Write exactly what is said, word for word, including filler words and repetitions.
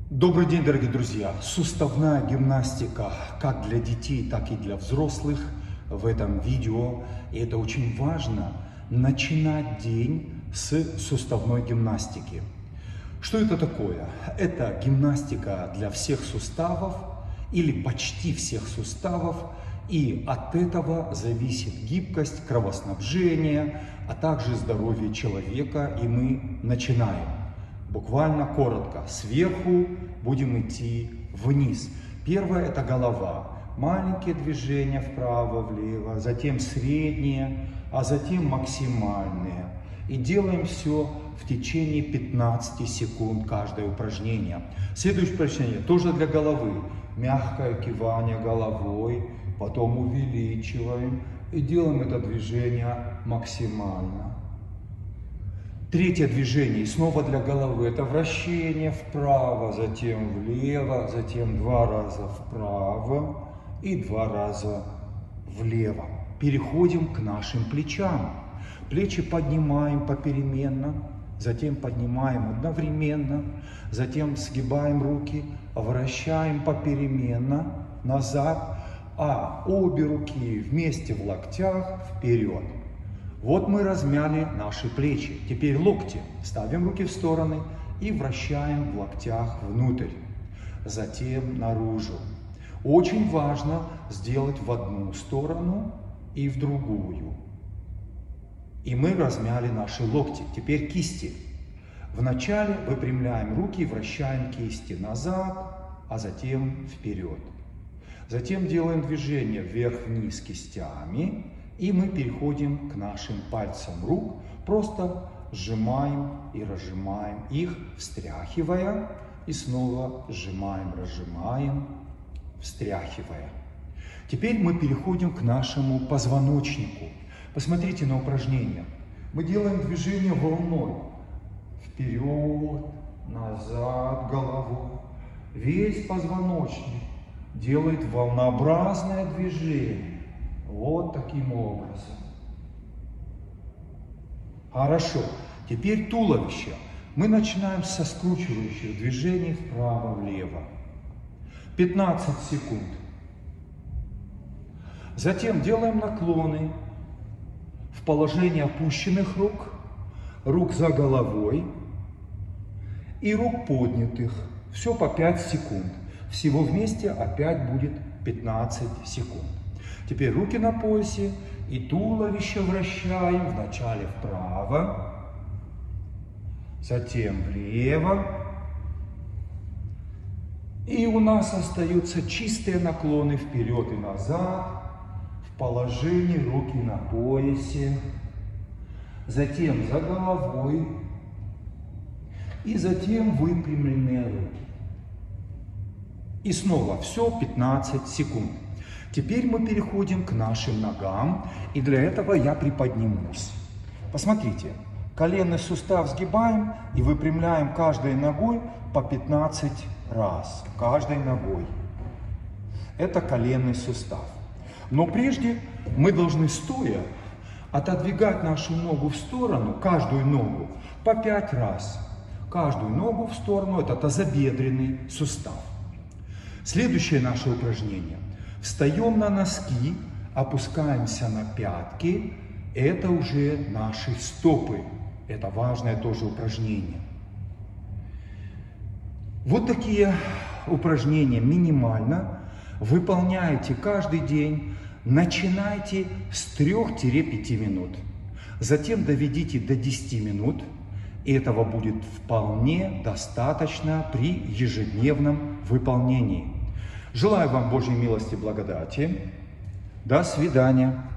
Добрый день, дорогие друзья! Суставная гимнастика как для детей, так и для взрослых в этом видео. И это очень важно, начинать день с суставной гимнастики. Что это такое? Это гимнастика для всех суставов или почти всех суставов. И от этого зависит гибкость, кровоснабжение, а также здоровье человека. И мы начинаем. Буквально коротко. Сверху будем идти вниз. Первое – это голова. Маленькие движения вправо-влево, затем средние, а затем максимальные. И делаем все в течение пятнадцати секунд каждое упражнение. Следующее упражнение тоже для головы. Мягкое кивание головой, потом увеличиваем и делаем это движение максимально. Третье движение, и снова для головы, это вращение вправо, затем влево, затем два раза вправо и два раза влево. Переходим к нашим плечам. Плечи поднимаем попеременно, затем поднимаем одновременно, затем сгибаем руки, вращаем попеременно назад, а обе руки вместе в локтях вперед. Вот мы размяли наши плечи. Теперь локти. Ставим руки в стороны и вращаем в локтях внутрь. Затем наружу. Очень важно сделать в одну сторону и в другую. И мы размяли наши локти. Теперь кисти. Вначале выпрямляем руки и вращаем кисти назад, а затем вперед. Затем делаем движение вверх-вниз кистями. И мы переходим к нашим пальцам рук, просто сжимаем и разжимаем их, встряхивая, и снова сжимаем, разжимаем, встряхивая. Теперь мы переходим к нашему позвоночнику. Посмотрите на упражнение. Мы делаем движение волной. Вперед, назад головой. Весь позвоночник делает волнообразное движение. Вот таким образом. Хорошо. Теперь туловище. Мы начинаем со скручивающих движений вправо-влево. пятнадцать секунд. Затем делаем наклоны в положении опущенных рук, рук за головой и рук поднятых. Все по пять секунд. Всего вместе опять будет пятнадцать секунд. Теперь руки на поясе и туловище вращаем вначале вправо, затем влево. И у нас остаются чистые наклоны вперед и назад в положении руки на поясе, затем за головой и затем выпрямленные руки. И снова все пятнадцать секунд. Теперь мы переходим к нашим ногам, и для этого я приподнимусь. Посмотрите, коленный сустав сгибаем и выпрямляем каждой ногой по пятнадцать раз, каждой ногой. Это коленный сустав. Но прежде мы должны стоя отодвигать нашу ногу в сторону, каждую ногу, по пять раз. Каждую ногу в сторону, это тазобедренный сустав. Следующее наше упражнение. Встаем на носки, опускаемся на пятки. Это уже наши стопы. Это важное тоже упражнение. Вот такие упражнения минимально выполняете каждый день. Начинайте с трёх-пяти минут. Затем доведите до десяти минут. И этого будет вполне достаточно при ежедневном выполнении. Желаю вам Божьей милости и благодати. До свидания.